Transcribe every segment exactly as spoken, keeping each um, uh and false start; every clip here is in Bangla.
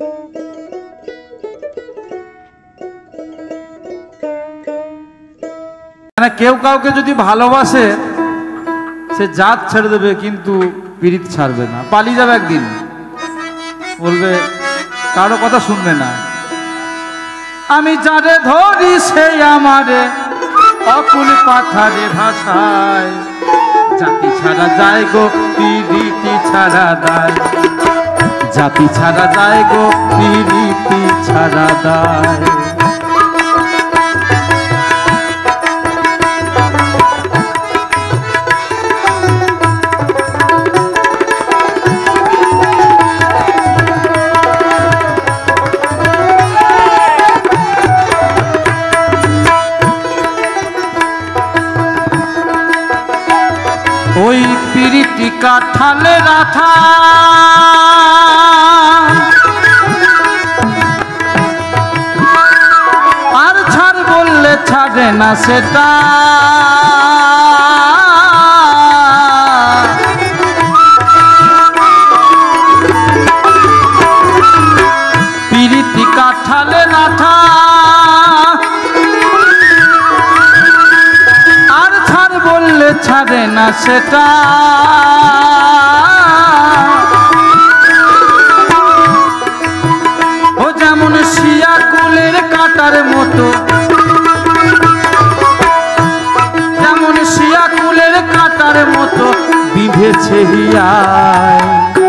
কেউ কাউকে যদি ভালোবাসে সে জাত ছেড়ে দেবে কিন্তু পীড়িত ছাড়বে না, পালিয়ে যাবে একদিন, বলবে কারো কথা শুনবে না। আমি যারে ধরি সে আমারে অকুল পাথারে ভাষায়, জাতি ছাড়া যায় গো পীড়িতি ছাড়া দায়, জাতি ছাড়া যায় গো পীড়িতি ছাড়া দায়। ওই পীড়িতি কাঠালে রাঠা আর ছাড় বললে ছাড়ে না সেটা, পীড়িতি কাঠালে রাঠা ছাড়ে না সেটা। ও যেমন শিয়া কুলের কাটার মতো, যেমন শিয়া কুলের কাটার মতো বিঁধেছে হিয়ায়,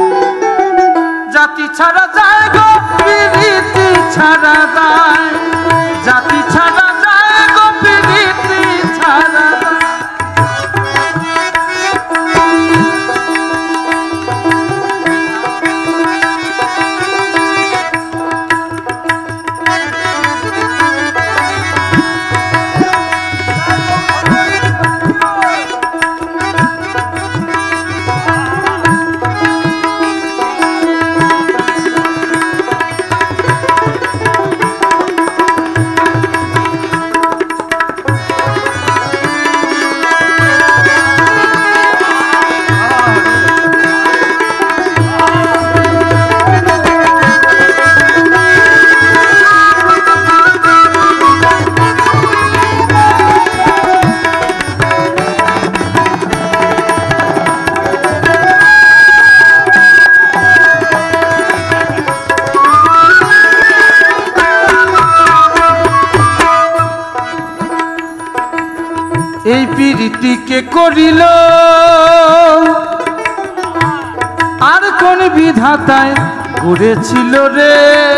জাতি ছাড়া যায় গো পীড়িতি ছাড়া দায়, জাতি ছাড়া যায় গো পীড়িতি ছাড়া দায়। এই পীড়িতিকে করিল আর কোন বিধাতায় করেছিল রে,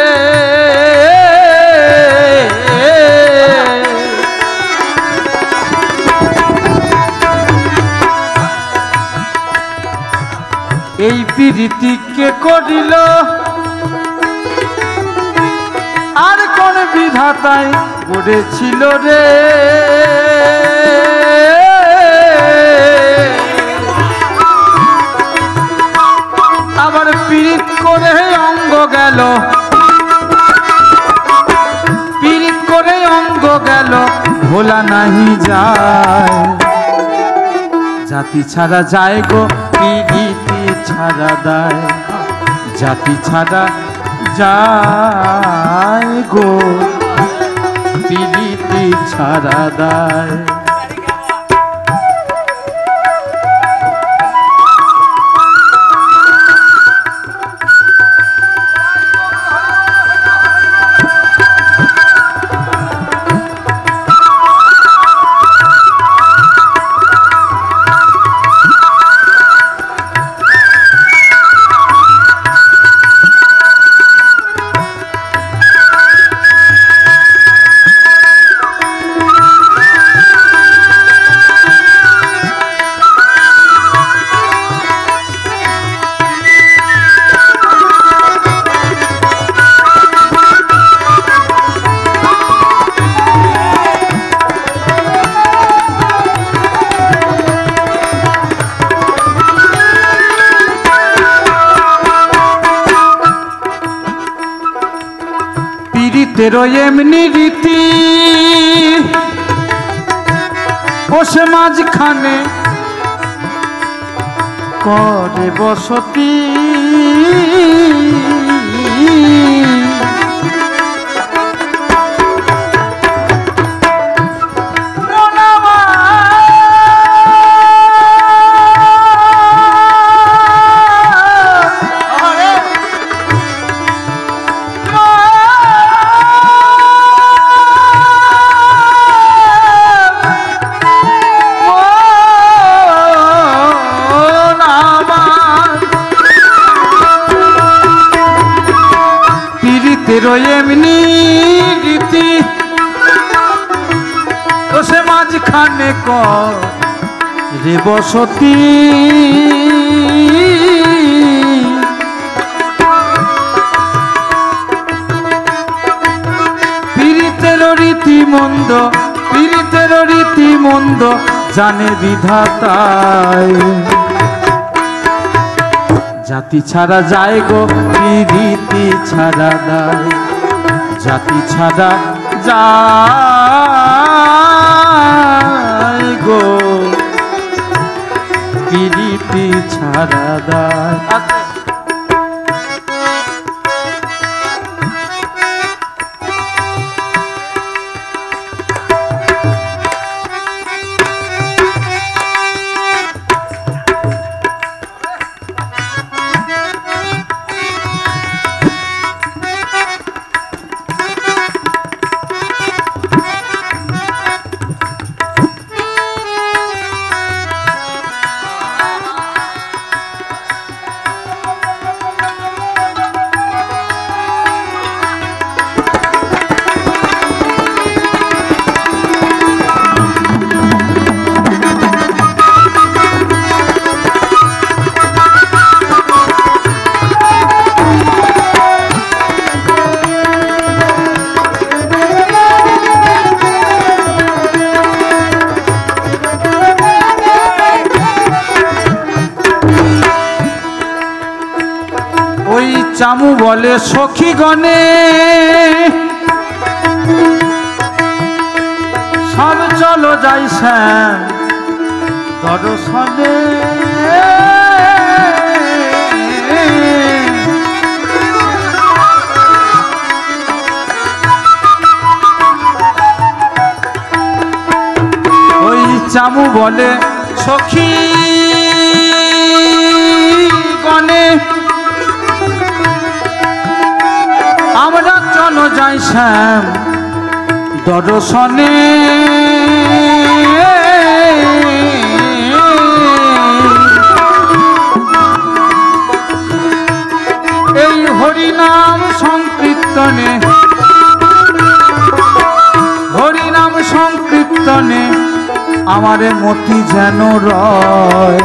এই পীড়িতিকে করিল আর কোন বিধাতায় করেছিল রে। আবার পীড়িত করে অঙ্গ গেল, পীড়িত করে অঙ্গ গেল ভোলা নাহি যায়, জাতি ছাড়া যায় গো পীড়িতি ছাড়া দায়, জাতি ছাড়া যায় গো পীড়িতি ছাড়া দায়। তেরো এমনি রীতি বসে মাঝখানে করে বসতি প্রীতের এমনি রীতি তো সে মাঝখানে করে বসতি প্রীতের রীতি মন্দ প্রীতের রীতি মন্দ জানে বিধাতায় জাতি ছাড়া যায় গো প্রীতি ছাড়া দায় জাতি ছাড়া যায় গো প্রীতি ছাড়া দায় চামু বলে সখী গণে সব চলো যাই শ্যাম দর্শনে ওই চামু বলে সখী গণে আমরা চলো যাই শ্যাম দর্শনে এই হরিনাম সংকীর্তনে হরিনাম সংকীর্তনে আমারে মতি যেন রয়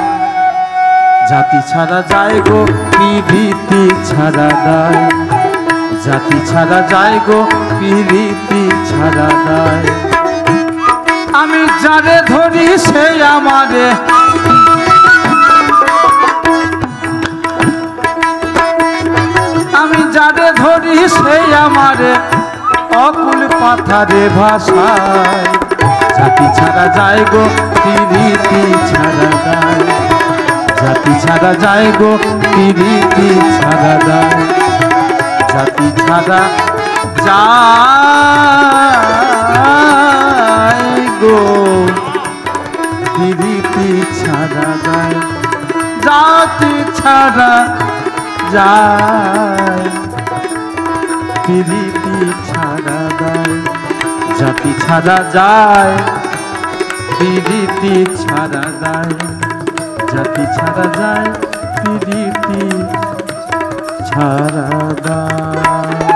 জাতি ছাড়া যায় গো প্রীতি ছাড়া দায় জাতি ছাড়া যায় গো প্রীতি ছাড়া দায় আমি যারে ধরি সে আমারে আমি যারে ধরি সে আমারে অকুল পাথারে ভাষায় জাতি ছাড়া যায় গো প্রীতি ছাড়া দায় জাতি ছাড়া যায় গো প্রীতি ছাড়া দায় জাতি ছাড়া যায় গো প্রীতি ছাড়া দায় জাতি ছাড়া যায় প্রীতি ছাড়া দায় জাতি ছাড়া যায় প্রীতি ছাড়া দায় জাতি ছাড়া যায় প্রীতি ছাড়া দায়।